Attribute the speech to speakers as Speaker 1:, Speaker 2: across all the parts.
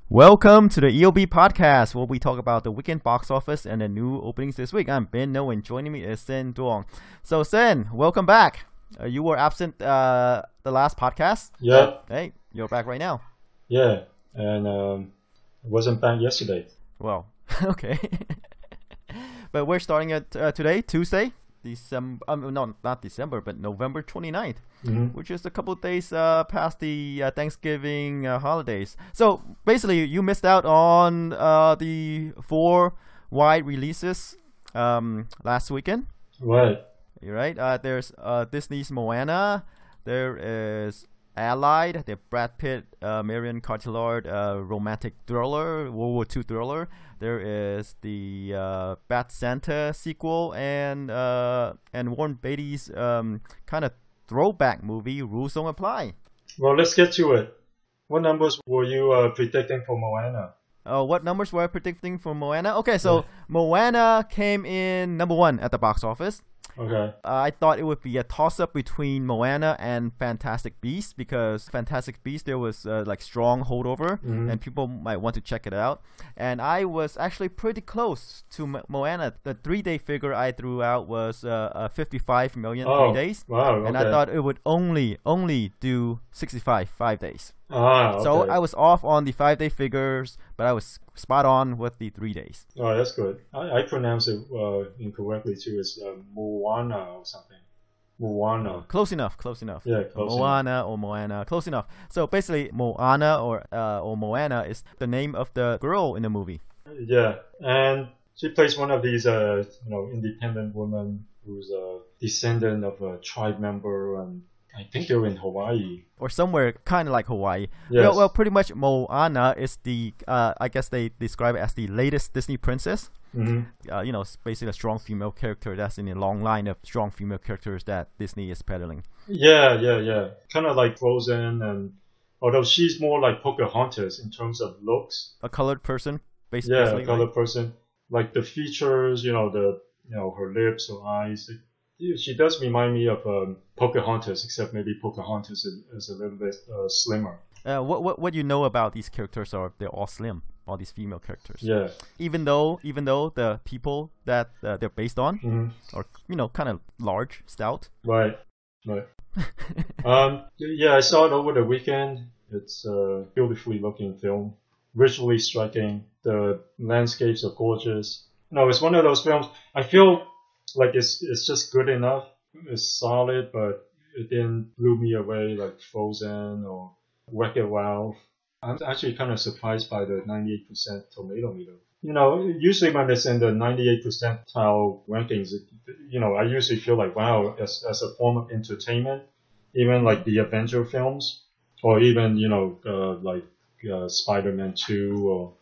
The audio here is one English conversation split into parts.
Speaker 1: Welcome to the EOB podcast, where we talk about the weekend box office and the new openings this week. I'm Ben No, and joining me is Sen Duong. So, Sen, welcome back. You were absent the last podcast.
Speaker 2: Yeah.
Speaker 1: Hey, you're back right now.
Speaker 2: Yeah, and I wasn't back yesterday.
Speaker 1: Well, okay. But we're starting at today, Tuesday, not December, but November 29th, which is a couple of days past the Thanksgiving holidays. So basically, you missed out on the 4 wide releases last weekend.
Speaker 2: Right.
Speaker 1: You're right. There's Disney's Moana. There is Allied, the Brad Pitt, Marion Cotillard romantic thriller, World War II thriller. There is the Bad Santa sequel and Warren Beatty's kind of throwback movie, Rules Don't Apply.
Speaker 2: Well, let's get to it. What numbers were you predicting for Moana?
Speaker 1: What numbers were I predicting for Moana? Okay, so Moana came in number 1 at the box office.
Speaker 2: Okay.
Speaker 1: I thought it would be a toss-up between Moana and Fantastic Beasts, because Fantastic Beasts, there was like strong holdover, and people might want to check it out. And I was actually pretty close to Moana. The 3-day figure I threw out was 55 million 3 days.
Speaker 2: Wow. Okay.
Speaker 1: And I thought it would only do 65 5 days.
Speaker 2: Okay.
Speaker 1: So I was off on the 5-day figures, but I was spot on with the 3 days.
Speaker 2: Oh, that's good. I pronounced it incorrectly too. It's Moana or something. Moana.
Speaker 1: Close enough.
Speaker 2: Yeah, close
Speaker 1: Moana
Speaker 2: enough.
Speaker 1: or Moana, close enough. So basically, Moana or Moana is the name of the girl in the movie.
Speaker 2: Yeah, and she plays one of these independent women who's a descendant of a tribe member, and I think they're in Hawaii.
Speaker 1: Or somewhere kind of like Hawaii.
Speaker 2: Yes.
Speaker 1: Well, pretty much Moana is the, I guess they describe it as the latest Disney princess. It's basically a strong female character that's in a long line of strong female characters that Disney is peddling.
Speaker 2: Yeah. Kind of like Frozen, and although she's more like Pocahontas in terms of looks.
Speaker 1: A colored person, basically.
Speaker 2: Yeah, a colored person. Like the features, her lips, her eyes. She does remind me of Pocahontas, except maybe Pocahontas is a little bit slimmer.
Speaker 1: What you know about these characters are they're all slim, all these female characters.
Speaker 2: Yeah.
Speaker 1: Even though the people that they're based on are kind of large, stout.
Speaker 2: Right. Yeah, I saw it over the weekend. It's a beautifully looking film, visually striking. The landscapes are gorgeous. It's one of those films. I feel like it's just good enough. It's solid, but it didn't blow me away like Frozen or Wreck-It Ralph. I'm actually kind of surprised by the 98% tomato meter. Usually when it's in the 98 percentile rankings, I usually feel like, wow, as a form of entertainment, even like the Avenger films, or even, like Spider-Man 2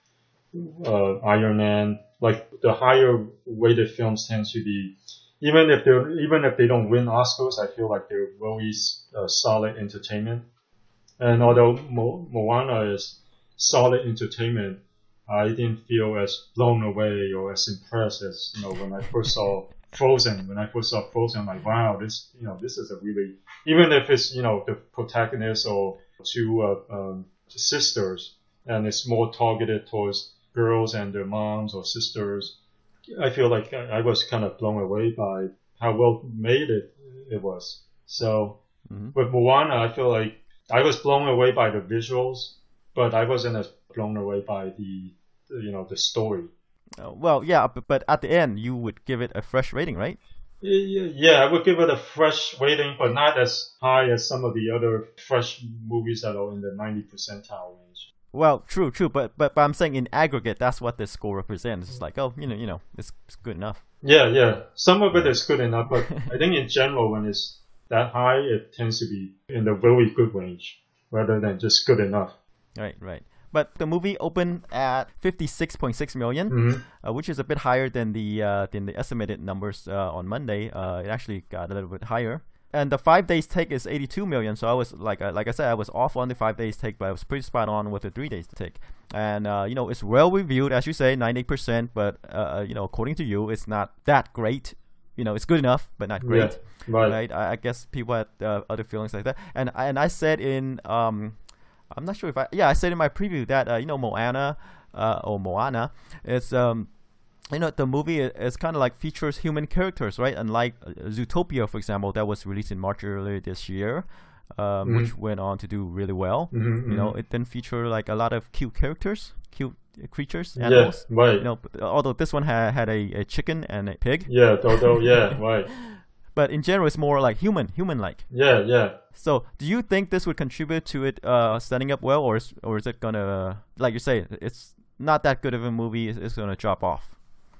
Speaker 2: or Iron Man, like the higher weighted films tend to be, even if they don't win Oscars, I feel like they're really solid entertainment. And although Moana is solid entertainment, I didn't feel as blown away or as impressed as when I first saw Frozen. When I first saw Frozen, I'm like, wow, this is a really, even if it's the protagonist or two sisters, and it's more targeted towards girls and their moms or sisters, I feel like I was kind of blown away by how well made it was. So with Moana, I feel like I was blown away by the visuals, but I wasn't as blown away by the story.
Speaker 1: Well, yeah, but at the end, you would give it a fresh rating, right?
Speaker 2: Yeah, I would give it a fresh rating, but not as high as some of the other fresh movies that are in the 90 percentile range.
Speaker 1: Well, true, but I'm saying in aggregate, that's what this score represents. It's like, it's good enough.
Speaker 2: Yeah. Some of it is good enough, but I think in general, when it's that high, it tends to be in the very good range rather than just good enough.
Speaker 1: Right. But the movie opened at 56.6 million, which is a bit higher than the estimated numbers on Monday. It actually got a little bit higher. And the 5 days take is 82 million. So I was like I said, I was off on the 5 days take, but I was pretty spot on with the 3 days take. And it's well reviewed, as you say, 98%. But according to you, it's not that great. It's good enough, but not great.
Speaker 2: Yeah, right.
Speaker 1: I guess people had other feelings like that. And I said in I'm not sure if I said in my preview that Moana or Moana, it's the movie is kind of like features human characters, right? Unlike Zootopia, for example, that was released in March earlier this year, which went on to do really well. It didn't feature like a lot of cute characters, cute creatures, animals.
Speaker 2: Yeah, right.
Speaker 1: Although this one had a chicken and a pig.
Speaker 2: Yeah, Dodo. Yeah, right.
Speaker 1: But in general, it's more like human-like.
Speaker 2: Yeah, yeah.
Speaker 1: So, do you think this would contribute to it setting up well, or is it gonna, like you say, it's not that good of a movie? It's gonna drop off?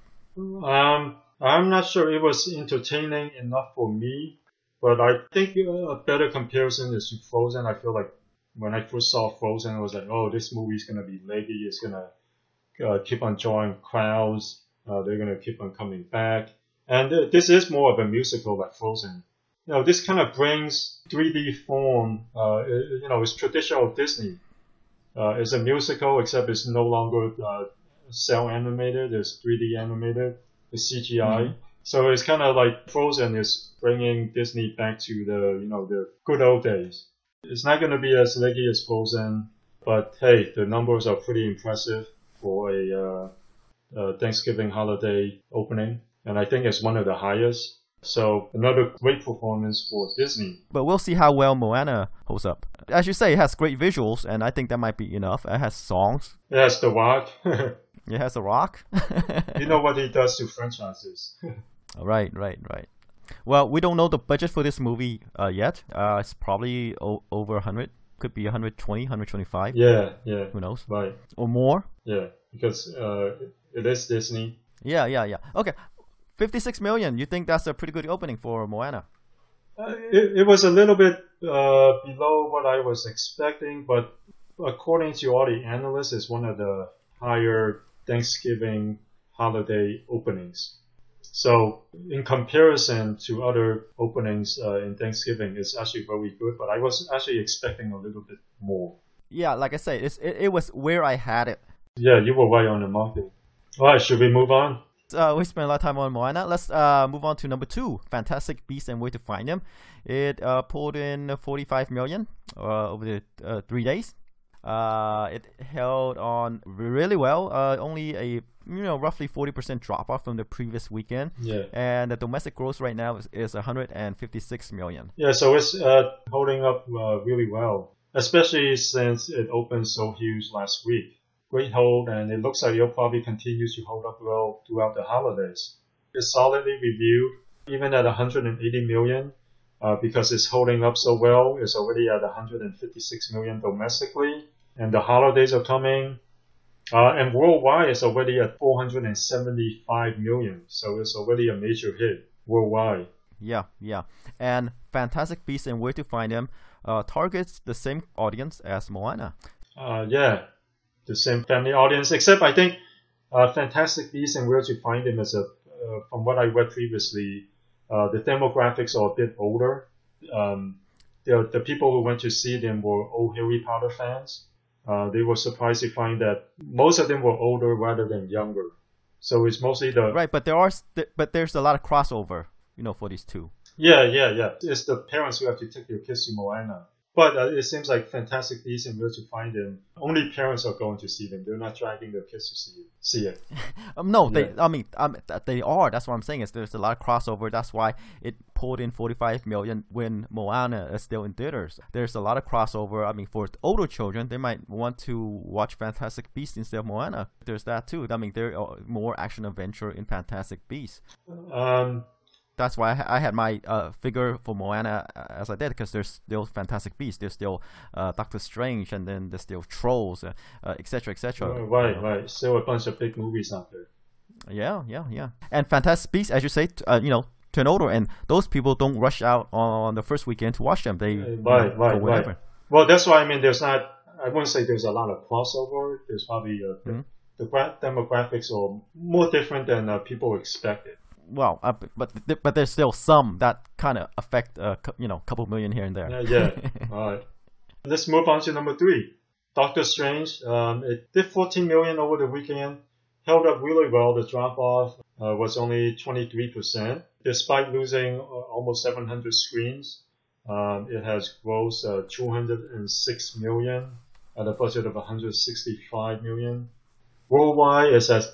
Speaker 2: I'm not sure it was entertaining enough for me, but I think a better comparison is to Frozen. I feel like when I first saw Frozen, I was like, oh, this movie's gonna be leggy. It's gonna keep on drawing crowds. They're gonna keep on coming back. And this is more of a musical like Frozen. This kind of brings 3D form. It's traditional Disney. It's a musical, except it's no longer cell animated. It's 3D animated. It's CGI. So it's kind of like Frozen is bringing Disney back to the good old days. It's not going to be as leggy as Frozen, but hey, the numbers are pretty impressive for a Thanksgiving holiday opening. And I think it's one of the highest. So another great performance for Disney.
Speaker 1: But we'll see how well Moana holds up. As you say, it has great visuals, and I think that might be enough. It has songs.
Speaker 2: It has The Rock.
Speaker 1: It has The Rock.
Speaker 2: You know what he does to franchises.
Speaker 1: Right. Well, we don't know the budget for this movie yet. It's probably over 100. Could be 120, 125.
Speaker 2: Yeah.
Speaker 1: Who knows?
Speaker 2: Right.
Speaker 1: Or more.
Speaker 2: Yeah, because it is Disney.
Speaker 1: Yeah. Okay. 56 million. You think that's a pretty good opening for Moana?
Speaker 2: It was a little bit below what I was expecting, but according to all the analysts, it's one of the higher Thanksgiving holiday openings. So in comparison to other openings in Thanksgiving, it's actually very good, but I was actually expecting a little bit more.
Speaker 1: Yeah, like I say, it was where I had it.
Speaker 2: Yeah, you were right on the market. All right, should we move on?
Speaker 1: We spent a lot of time on Moana. Let's move on to number 2, Fantastic Beasts and Where to Find Them. It pulled in 45 million over the 3 days. It held on really well. Only a roughly 40% drop off from the previous weekend.
Speaker 2: Yeah.
Speaker 1: And the domestic gross right now is 156 million.
Speaker 2: Yeah, so it's holding up really well, especially since it opened so huge last week. Great hold, and it looks like it'll probably continue to hold up well throughout the holidays. It's solidly reviewed, even at 180 million, because it's holding up so well. It's already at 156 million domestically, and the holidays are coming. And worldwide, it's already at 475 million, so it's already a major hit worldwide.
Speaker 1: Yeah. And Fantastic Beasts and Where to Find Them targets the same audience as Moana.
Speaker 2: Yeah. The same family audience, except I think Fantastic Beasts and Where to Find Them is from what I read previously, the demographics are a bit older. The people who went to see them were old Harry Potter fans. They were surprised to find that most of them were older rather than younger. So it's mostly
Speaker 1: right, but there's a lot of crossover, for these two.
Speaker 2: Yeah. It's the parents who have to take their kids to Moana. But it seems like Fantastic Beasts and Where to Find Them, only parents are going to see them. They're not dragging their kids to see it.
Speaker 1: No, yeah. They are. That's what I'm saying. Is there's a lot of crossover. That's why it pulled in 45 million when Moana is still in theaters. There's a lot of crossover. For older children, they might want to watch Fantastic Beasts instead of Moana. There's that too. There are more action adventure in Fantastic Beasts. That's why I had my figure for Moana as I did, because there's still Fantastic Beasts, there's still Doctor Strange, and then there's still Trolls, etc.
Speaker 2: Right. Still a bunch of big movies out there.
Speaker 1: Yeah. And Fantastic Beasts, as you say, turn older, and those people don't rush out on the first weekend to watch them. They
Speaker 2: right. Well, that's why there's not. I wouldn't say there's a lot of crossover. There's probably the demographics are more different than people expected.
Speaker 1: Well, but there's still some that kind of affect couple million here and there.
Speaker 2: Yeah. All right. Let's move on to number 3. Doctor Strange. It did 14 million over the weekend. Held up really well. The drop off was only 23%, despite losing almost 700 screens. It has grossed 206 million at a budget of 165 million. Worldwide is at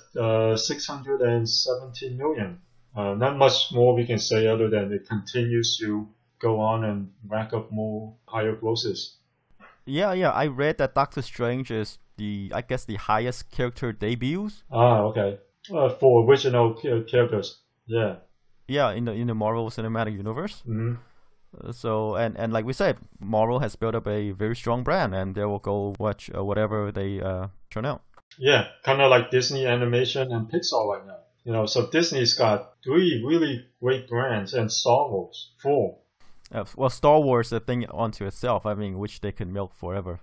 Speaker 2: 617 million. Not much more we can say other than it continues to go on and rack up more higher grosses.
Speaker 1: Yeah, I read that Doctor Strange is I guess the highest character debuts.
Speaker 2: Okay. For original characters, yeah.
Speaker 1: Yeah, in the Marvel Cinematic Universe.
Speaker 2: Mm-hmm.
Speaker 1: So and like we said, Marvel has built up a very strong brand, and they will go watch whatever they turn out.
Speaker 2: Yeah, kind of like Disney Animation and Pixar right now. So Disney's got 3 really great brands, and Star Wars 4.
Speaker 1: Well, Star Wars is a thing onto itself. I mean, which they can milk forever.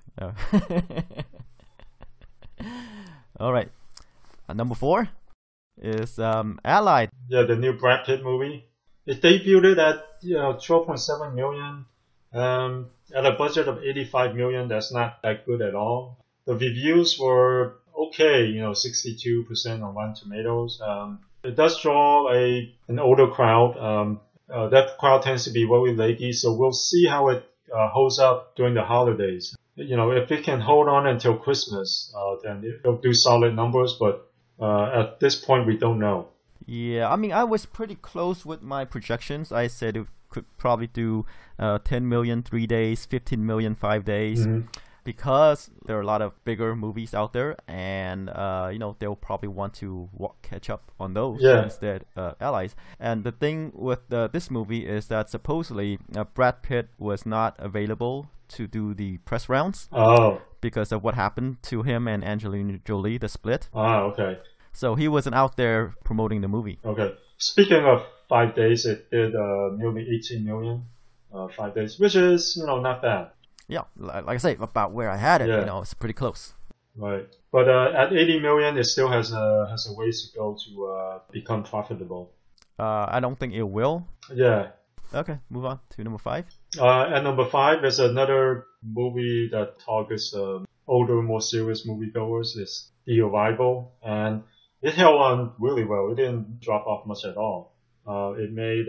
Speaker 1: All right, number 4 is Allied.
Speaker 2: Yeah, the new Brad Pitt movie. It debuted at 12.7 million. At a budget of 85 million, that's not that good at all. The reviews were okay, 62% on Rotten Tomatoes. It does draw an older crowd. That crowd tends to be very leggy, so we'll see how it holds up during the holidays. If it can hold on until Christmas, then it'll do solid numbers, but at this point, we don't know.
Speaker 1: Yeah, I mean, I was pretty close with my projections. I said it could probably do 10 million 3 days, 15 million 5 days.
Speaker 2: Mm-hmm.
Speaker 1: Because there are a lot of bigger movies out there, and they'll probably want to catch up on those instead. Allies. And the thing with this movie is that supposedly Brad Pitt was not available to do the press rounds because of what happened to him and Angelina Jolie, the split.
Speaker 2: Okay.
Speaker 1: So he wasn't out there promoting the movie.
Speaker 2: Okay. Speaking of 5 days, it did nearly 18 million 5 days, which is not bad.
Speaker 1: Yeah, like I say, about where I had it, it's pretty close.
Speaker 2: Right, but at 80 million, it still has a ways to go to become profitable.
Speaker 1: I don't think it will.
Speaker 2: Yeah.
Speaker 1: Okay, move on to number 5.
Speaker 2: At number 5 is another movie that targets older, more serious moviegoers. It's The Arrival, and it held on really well. It didn't drop off much at all. It made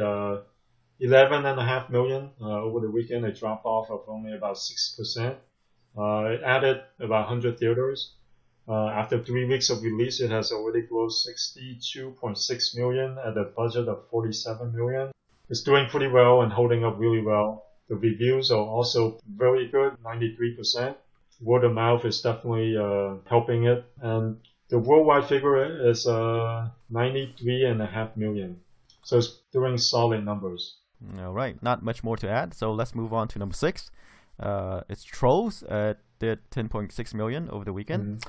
Speaker 2: 11.5 million over the weekend. A drop off of only about 6%. It added about 100 theaters. After 3 weeks of release, it has already grossed 62.6 million at a budget of 47 million. It's doing pretty well and holding up really well. The reviews are also very good, 93%. Word of mouth is definitely helping it, and the worldwide figure is 93.5 million. So it's doing solid numbers.
Speaker 1: All right, not much more to add. So let's move on to number 6. It's Trolls. Did 10.6 million over the weekend.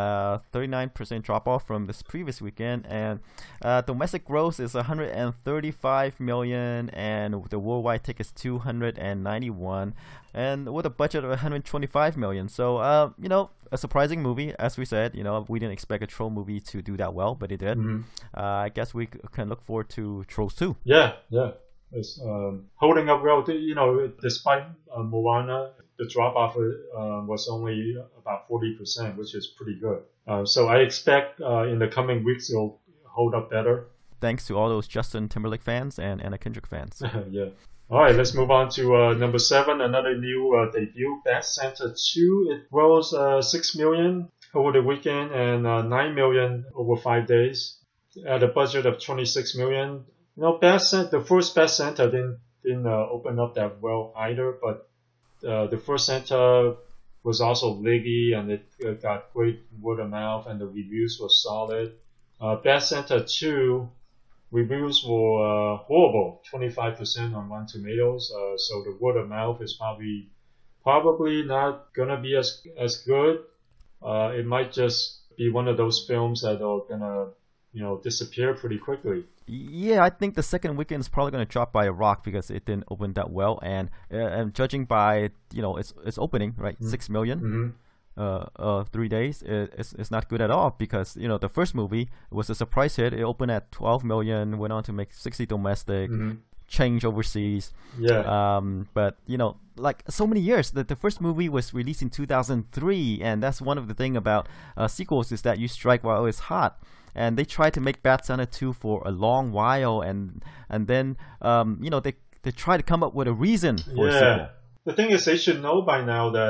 Speaker 1: 39% drop off from this previous weekend, and domestic gross is 135 million, and the worldwide ticket is 291, and with a budget of 125 million. So a surprising movie, as we said. We didn't expect a Troll movie to do that well, but it did.
Speaker 2: Mm-hmm.
Speaker 1: I guess we can look forward to Trolls 2.
Speaker 2: Yeah. It's holding up well. Despite Moana, the drop off was only about 40%, which is pretty good. So I expect in the coming weeks it'll hold up better.
Speaker 1: Thanks to all those Justin Timberlake fans and Anna Kendrick fans.
Speaker 2: Yeah. All right, let's move on to number 7, another new debut, Bad Santa 2. It grossed 6 million over the weekend and 9 million over 5 days at a budget of 26 million. The first Bad Santa didn't open up that well either, but the first Santa was also leggy, and it got great word of mouth, and the reviews were solid. Bad Santa 2 reviews were horrible, 25% on Rotten Tomatoes. So the word of mouth is probably not gonna be as good. It might just be one of those films that are gonna disappear pretty quickly.
Speaker 1: Yeah, I think the second weekend is probably going to drop by a rock because it didn't open that well, and judging by its opening, right, 6 million, 3 days, it's not good at all, because the first movie was a surprise hit. It opened at 12 million, went on to make 60 domestic, change overseas.
Speaker 2: Yeah.
Speaker 1: But like so many years, the first movie was released in 2003, and that's one of the thing about sequels, is that you strike while it's hot. And they tried to make Bad Santa 2 for a long while, and then they try to come up with a reason for a sequel.
Speaker 2: The thing is, they should know by now that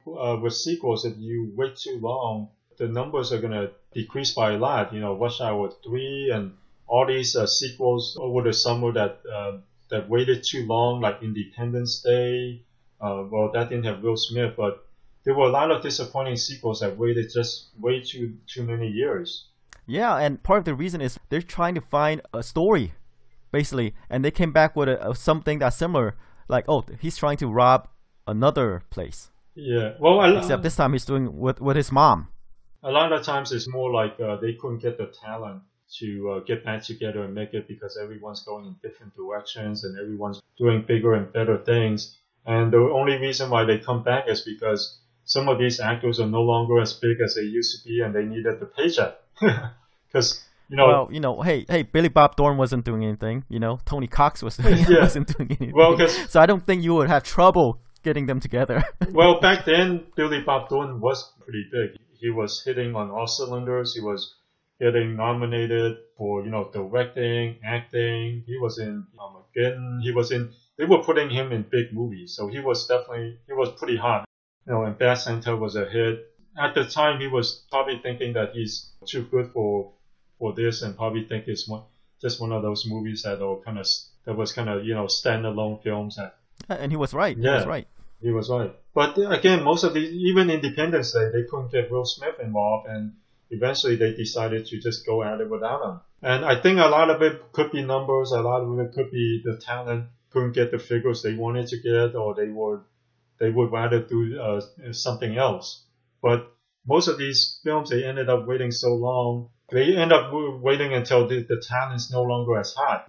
Speaker 2: with sequels, if you wait too long, the numbers are gonna decrease by a lot. Rush Hour 3 and all these sequels over the summer that waited too long, like Independence Day. Well, that didn't have Will Smith, but there were a lot of disappointing sequels that waited just way too many years.
Speaker 1: Yeah, and part of the reason is they're trying to find a story, basically, and they came back with something that's similar, like, oh, he's trying to rob another place.
Speaker 2: Yeah, well,
Speaker 1: except this time he's doing with his mom.
Speaker 2: A lot of times it's more like they couldn't get the talent to get back together and make it because everyone's going in different directions and everyone's doing bigger and better things. And the only reason why they come back is because some of these actors are no longer as big as they used to be and they needed the paycheck. Because,
Speaker 1: Well, hey, Billy Bob Thornton wasn't doing anything. Tony Cox wasn't doing anything.
Speaker 2: Well,
Speaker 1: so I don't think you would have trouble getting them together.
Speaker 2: Well, back then, Billy Bob Thornton was pretty big. He was hitting on all cylinders. He was getting nominated for, directing, acting. He was in Armageddon. They were putting him in big movies. So he was pretty hot. And Bad Santa was a hit. At the time, he was probably thinking that he's too good for this and probably think it's just one of those movies that was kind of, standalone films.
Speaker 1: And he was right.
Speaker 2: Yeah, he was right. But again, most of these, even Independence Day, they couldn't get Will Smith involved, and eventually they decided to just go at it without him. And I think a lot of it could be numbers, a lot of it could be the talent couldn't get the figures they wanted to get, or they would rather do something else. But most of these films, they ended up waiting so long. They end up waiting until the talent's no longer as hot.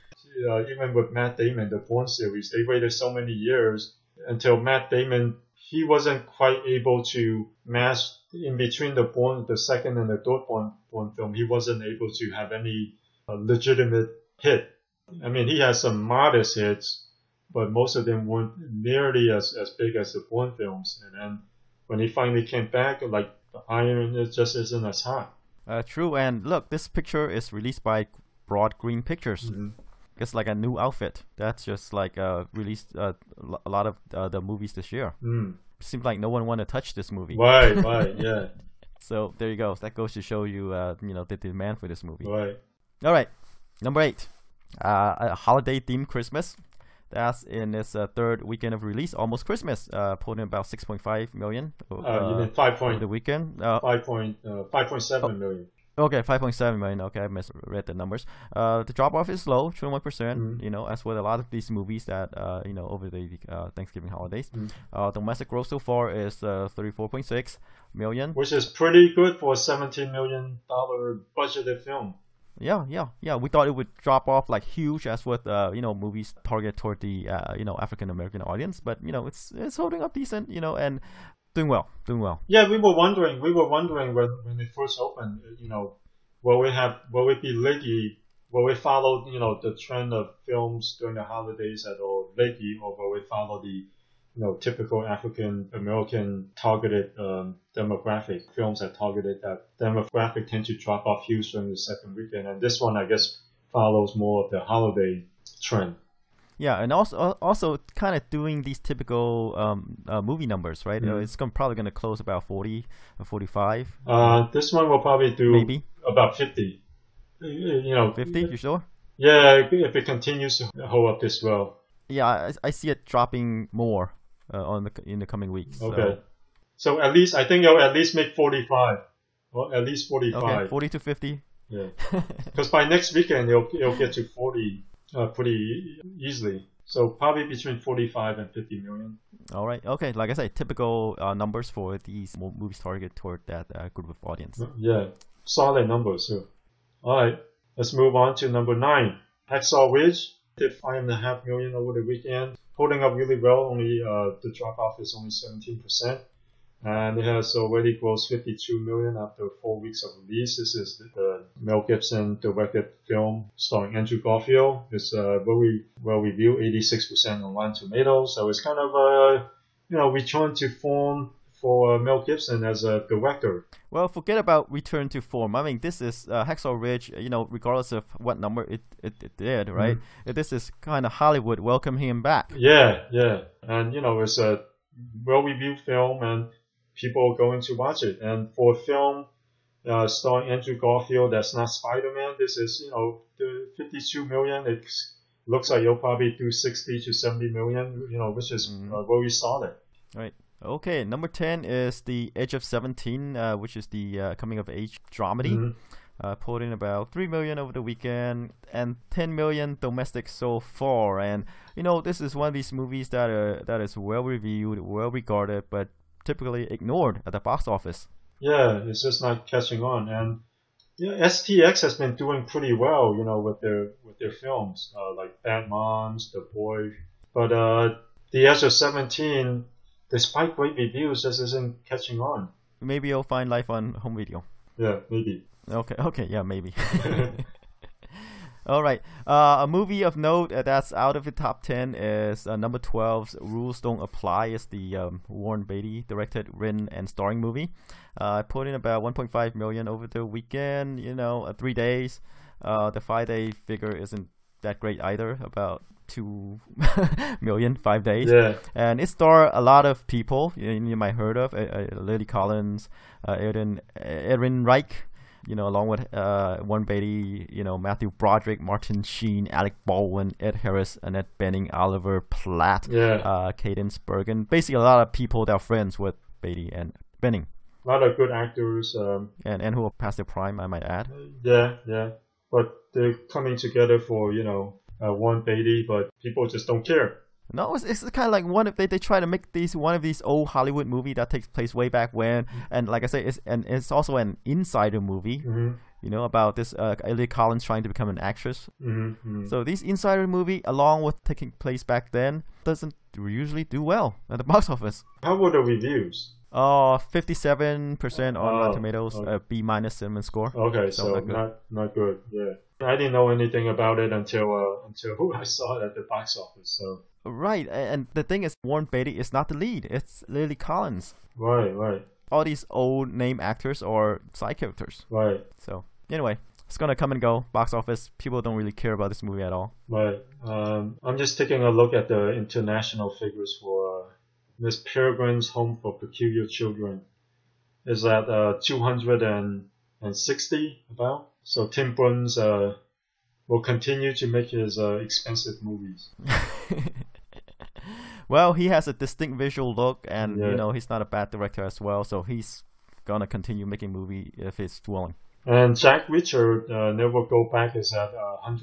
Speaker 2: Even with Matt Damon, the Bourne series, they waited so many years until Matt Damon, he wasn't quite able to match in between the second and the third Bourne film. He wasn't able to have any legitimate hit. I mean, he has some modest hits, but most of them weren't nearly as big as the Bourne films. And then when he finally came back, like the Iron, it just isn't as hot.
Speaker 1: True. And look, this picture is released by Broad Green Pictures. Mm-hmm. It's like a new outfit. That's just like released a lot of the movies this year. Seems like no one want to touch this movie.
Speaker 2: Right, yeah.
Speaker 1: So there you go. That goes to show you, the demand for this movie.
Speaker 2: Right.
Speaker 1: All right, number 8, a holiday-themed Christmas. That's in its third weekend of release, almost Christmas, pulling about 6.5 million.
Speaker 2: You mean 5 point
Speaker 1: the weekend?
Speaker 2: 5.7 million.
Speaker 1: Okay, 5.7 million. Okay, I misread the numbers. The drop-off is low, 21%, as with a lot of these movies that, over the Thanksgiving holidays. Domestic gross so far is 34.6 million.
Speaker 2: Which is pretty good for a $17 million budgeted film.
Speaker 1: Yeah. We thought it would drop off like huge as with, movies target toward the, African-American audience. But, it's holding up decent, and doing well.
Speaker 2: Yeah, we were wondering when it first opened, will it be leggy? Will it follow, the trend of films during the holidays that are leggy, or will it follow the, typical African American targeted demographic? Films that targeted that demographic tend to drop off huge during the second weekend, and this one, I guess, follows more of the holiday trend.
Speaker 1: Yeah, and also kind of doing these typical movie numbers, right? It's probably going to close about 40 or 45.
Speaker 2: This one will probably do
Speaker 1: maybe
Speaker 2: about 50.
Speaker 1: 50, you sure?
Speaker 2: Yeah, if it continues to hold up this well.
Speaker 1: Yeah, I see it dropping more in the coming weeks.
Speaker 2: Okay. So at least, I think it'll at least make 45. Well, at least 45.
Speaker 1: Okay, 40 to 50.
Speaker 2: Yeah. Because by next weekend, it'll get to 40 pretty easily. So probably between 45 and 50 million.
Speaker 1: All right. Okay. Like I said, typical numbers for these movies targeted toward that group of audience.
Speaker 2: Yeah. Solid numbers too. All right. Let's move on to number 9. Hacksaw Ridge did 5.5 million over the weekend. Holding up really well. Only the drop off is only 17%. And it has already grossed 52 million after 4 weeks of release. This is the Mel Gibson directed film starring Andrew Garfield. It's very well reviewed, 86% on Rotten Tomatoes. So it's kind of a return to form for Mel Gibson as a director.
Speaker 1: Well, forget about return to form. I mean, this is Hacksaw Ridge. Regardless of what number it did, right? This is kind of Hollywood welcoming him back.
Speaker 2: Yeah, and it's a well-reviewed film, and people are going to watch it. And for a film starring Andrew Garfield that's not Spider-Man, this is, the 52 million. It looks like you'll probably do 60 to 70 million, which is very solid.
Speaker 1: Right. Okay, number 10 is The Edge of 17, which is the coming-of-age dramedy. Pulled in about 3 million over the weekend and 10 million domestic so far. And this is one of these movies that is well reviewed, well regarded, but typically ignored at the box office.
Speaker 2: Yeah, it's just not catching on. And STX has been doing pretty well, with their films like Bad Moms, The Boy. But The Edge of 17, despite great reviews, just isn't catching on.
Speaker 1: Maybe you'll find life on home video.
Speaker 2: Yeah, maybe.
Speaker 1: Okay, yeah, maybe. All right. A movie of note that's out of the top 10 is number 12's Rules Don't Apply. It's the Warren Beatty directed, written, and starring movie. I put in about 1.5 million over the weekend, 3 days. The 5-day figure isn't that great either, about 2 million, 5 days.
Speaker 2: Yeah.
Speaker 1: And it starred a lot of people you might heard of, Lily Collins, Edwin Reich, along with Warren Beatty, Matthew Broderick, Martin Sheen, Alec Baldwin, Ed Harris, Annette Bening, Oliver Platt, Cadence Bergen. Basically, a lot of people that are friends with Beatty and Bening.
Speaker 2: A lot of good actors.
Speaker 1: And who are past their prime, I might add.
Speaker 2: Yeah. But they're coming together for, Warren Beatty, but people just don't care.
Speaker 1: No, it's kind of like they try to make one of these old Hollywood movie that takes place way back when, and like I say, it's also an insider movie, about this Lily Collins trying to become an actress. So these insider movie, along with taking place back then, doesn't usually do well at the box office.
Speaker 2: How were the reviews?
Speaker 1: 57% on Rotten Tomatoes, B- cinema score.
Speaker 2: Okay, so not good. Yeah, I didn't know anything about it until I saw it at the box office. So.
Speaker 1: Right, and the thing is, Warren Beatty is not the lead. It's Lily Collins.
Speaker 2: Right.
Speaker 1: All these old name actors are side characters.
Speaker 2: Right.
Speaker 1: So anyway, it's gonna come and go. Box office, people don't really care about this movie at all.
Speaker 2: Right. I'm just taking a look at the international figures for Miss Peregrine's Home for Peculiar Children. Is at 260 about. So Tim Burton's will continue to make his expensive movies.
Speaker 1: Well, he has a distinct visual look, and he's not a bad director as well, so he's gonna continue making movie if it's willing.
Speaker 2: And Jack Reacher, Never Go Back, is at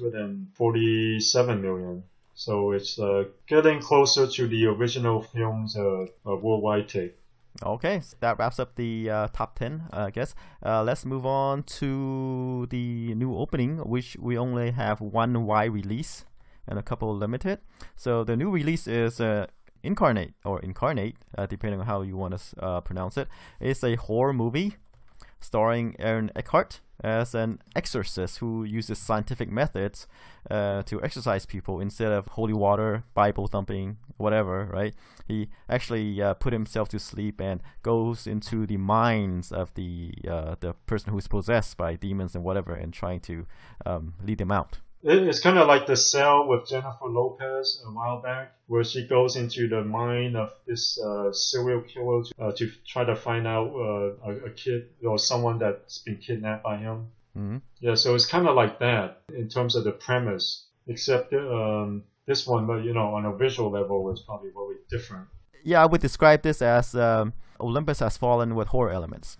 Speaker 2: 147 million. So it's getting closer to the original film's worldwide take.
Speaker 1: Okay, so that wraps up the top 10, I guess. Let's move on to the new opening, which we only have one wide release and a couple limited. So the new release is Incarnate, depending on how you want to pronounce it. It's a horror movie starring Aaron Eckhart as an exorcist who uses scientific methods to exorcise people instead of holy water, Bible thumping, whatever, right? He actually put himself to sleep and goes into the minds of the person who's possessed by demons and whatever, and trying to lead them out.
Speaker 2: It's kind of like The Cell with Jennifer Lopez a while back, where she goes into the mind of this serial killer to try to find out a kid or someone that's been kidnapped by him.
Speaker 1: Mm-hmm.
Speaker 2: Yeah, so it's kind of like that in terms of the premise, except this one, but on a visual level, is probably very different.
Speaker 1: Yeah, I would describe this as Olympus Has Fallen with horror elements.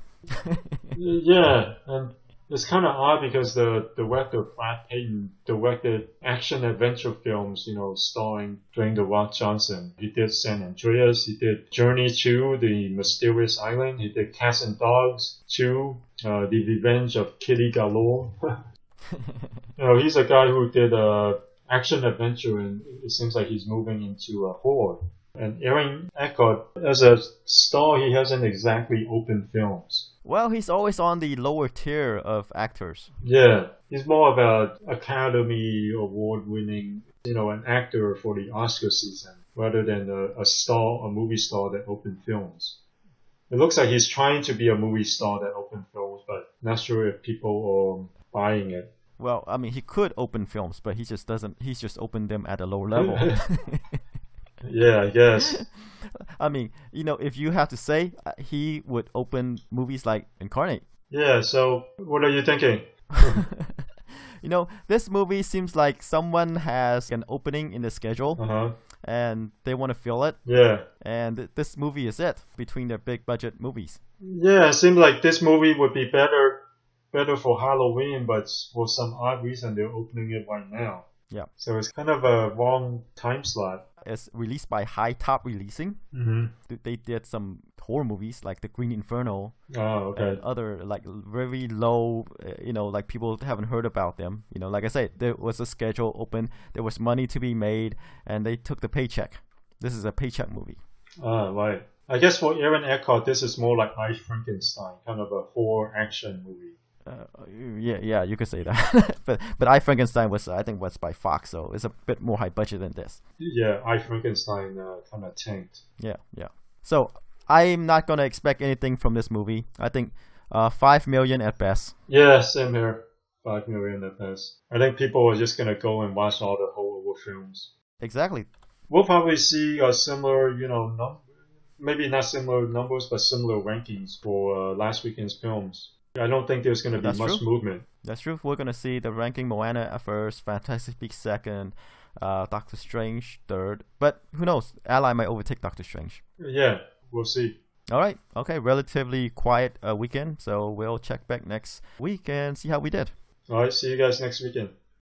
Speaker 2: Yeah, and it's kind of odd because the director Brad Peyton directed action-adventure films, starring Dwayne The Rock Johnson. He did San Andreas, he did Journey to the Mysterious Island, he did Cats and Dogs 2, The Revenge of Kitty Galore. He's a guy who did action-adventure, and it seems like he's moving into horror. And Aaron Eckhart, as a star, he hasn't exactly opened films.
Speaker 1: Well, he's always on the lower tier of actors.
Speaker 2: Yeah, he's more of an Academy Award-winning, an actor for the Oscar season, rather than a movie star that opened films. It looks like he's trying to be a movie star that opened films, but not sure if people are buying it.
Speaker 1: Well, I mean, he could open films, but he just doesn't. He's just opened them at a lower level.
Speaker 2: Yeah, I guess.
Speaker 1: I mean, if you have to say, he would open movies like Incarnate.
Speaker 2: Yeah, so what are you thinking?
Speaker 1: This movie seems like someone has an opening in the schedule
Speaker 2: Uh-huh.
Speaker 1: and they want to fill it.
Speaker 2: Yeah.
Speaker 1: And this movie is it between their big budget movies.
Speaker 2: Yeah, it seems like this movie would be better for Halloween, but for some odd reason they're opening it right now.
Speaker 1: Yeah.
Speaker 2: So it's kind of a wrong time slot.
Speaker 1: It's released by High Top Releasing.
Speaker 2: Mm-hmm.
Speaker 1: They did some horror movies like The Green Inferno.
Speaker 2: Oh, okay.
Speaker 1: And other like very low, like people haven't heard about them. Like I said, there was a schedule open, there was money to be made, and they took the paycheck. This is a paycheck movie.
Speaker 2: Right. I guess for Aaron Eckhart, this is more like I, Frankenstein, kind of a horror action movie.
Speaker 1: Yeah, you could say that. but I, Frankenstein was by Fox, so it's a bit more high budget than this.
Speaker 2: Yeah, I, Frankenstein kind of tanked.
Speaker 1: Yeah. So I'm not gonna expect anything from this movie. I think 5 million at best.
Speaker 2: Yeah, same here. 5 million at best. I think people are just gonna go and watch all the horror films.
Speaker 1: Exactly.
Speaker 2: We'll probably see a similar, maybe not similar numbers, but similar rankings for last weekend's films. I don't think there's going to be much movement.
Speaker 1: That's true. We're going to see the ranking Moana at first, Fantastic Beasts second, Doctor Strange third. But who knows? Ally might overtake Doctor Strange.
Speaker 2: Yeah, we'll see.
Speaker 1: All right. Okay. Relatively quiet weekend. So we'll check back next week and see how we did.
Speaker 2: All right. See you guys next weekend.